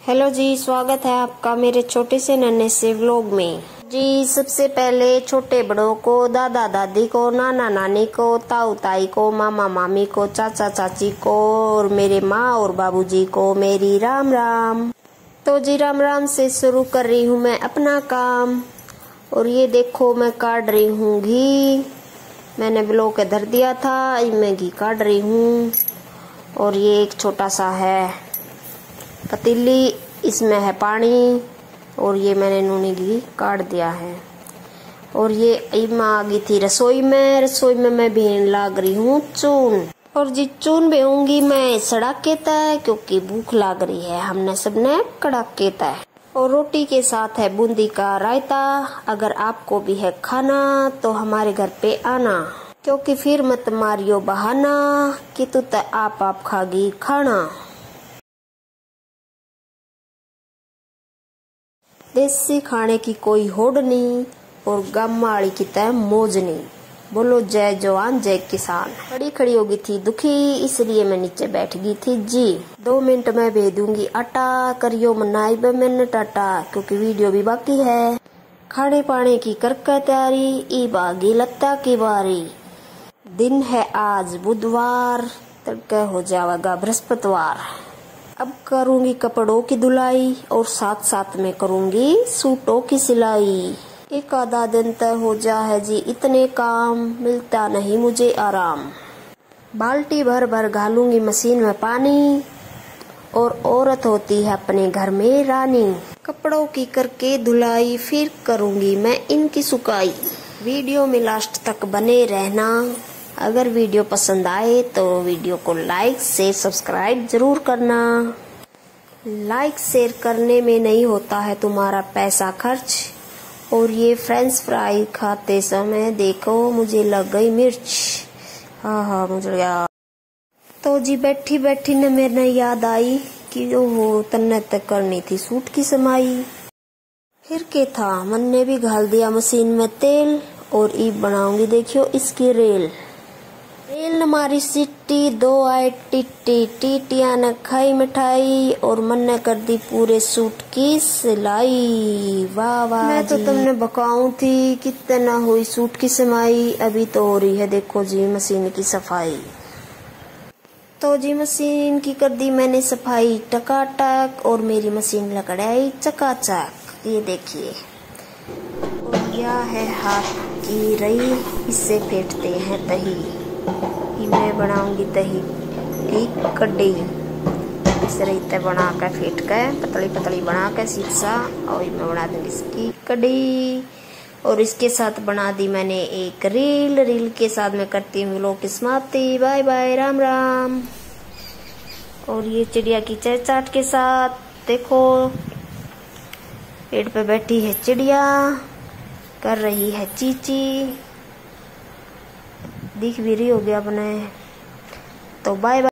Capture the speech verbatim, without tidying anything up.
Hello जी, स्वागत है आपका मेरे छोटे से नन्हे से व्लॉग में। जी सबसे पहले छोटे बड़ों को, दादा दादी को, नाना नानी को, ताऊ ताई को, मामा मामी को, चाचा चाची को और मेरे माँ और बाबूजी को मेरी राम राम। तो जी राम राम से शुरू कर रही हूँ मैं अपना काम। और ये देखो मैं काट रही हूँ घी। मैंने ब्लॉक धर दिया था, मैं घी काट रही हूँ। और ये एक छोटा सा है पतीली, इसमें है पानी और ये मैंने नूनी घी काट दिया है। और ये इमा आ गई थी रसोई में। रसोई में मैं भेन लाग रही हूँ चून। और जी चून भेऊंगी मैं सड़ाके तय, क्योंकि भूख लाग रही है हमने सबने कड़ाके तय। और रोटी के साथ है बूंदी का रायता। अगर आपको भी है खाना तो हमारे घर पे आना, क्योंकि फिर मत मारियो बहाना कि तू तो आप आप खागी खाना। देसी खाने की कोई होड़ नहीं और गम्माड़ी की तय मौज नहीं। बोलो जय जवान जय किसान। खड़ी खड़ी हो गई थी दुखी, इसलिए मैं नीचे बैठ गई थी जी। दो मिनट में भेज दूंगी आटा, करियो मनाई बे मैंने टाटा, क्योंकि वीडियो भी बाकी है। खाने पाने की करके तैयारी, ई बागी लत्ता की बारी। दिन है आज बुधवार, तड़के हो जाएगा बृहस्पतिवार। अब करूंगी कपड़ों की धुलाई और साथ साथ में करूंगी सूटों की सिलाई। एक आधा दिन तय हो जा है जी, इतने काम मिलता नहीं मुझे आराम। बाल्टी भर भर घालूंगी मशीन में पानी, और औरत होती है अपने घर में रानी। कपड़ों की करके धुलाई, फिर करूंगी मैं इनकी सुकाई। वीडियो में लास्ट तक बने रहना। अगर वीडियो पसंद आए तो वीडियो को लाइक शेयर सब्सक्राइब जरूर करना। लाइक शेयर करने में नहीं होता है तुम्हारा पैसा खर्च। और ये फ्रेंच फ्राई खाते समय देखो मुझे लग गई मिर्च। हाँ हाँ मुझे याद। तो जी बैठी बैठी ने मेरे याद आई कि वो तन्ने तक करनी थी सूट की समाई। फिर के था मन ने भी घाल दिया मशीन में तेल, और ई बनाऊंगी देखियो इसकी रेल। रेल न मारी सिट्टी, दो आए टिट्टी, टीटियां न खाई मिठाई, और मन ने कर दी पूरे सूट की सिलाई। वाह वाह। मैं तो तुमने बकाऊं थी कितना हुई सूट की सिलाई। अभी तो हो रही है देखो जी मशीन की सफाई। तो जी मशीन की कर दी मैंने सफाई टकाटक, और मेरी मशीन लकड़ाई चकाचक। ये देखिए। और यह है हाथ की रई, इससे फेंटते हैं दही। मैं बनाऊंगी दही की कड्डी। इस रीते बना कर फेंट कर पतली पतली बना कर सीध सा, और मैं बना दूंगी इसकी कड्डी। और इसके साथ बना दी मैंने एक रील। रील के साथ मैं करती हूँ लोग की समाप्ति। Bye bye Ram Ram. और ये चिड़िया की चहचहाट के साथ देखो, पेड़ पे बैठी है चिड़िया, कर रही है चींची। दिख भी रही होगी अपने। तो बाय बाय।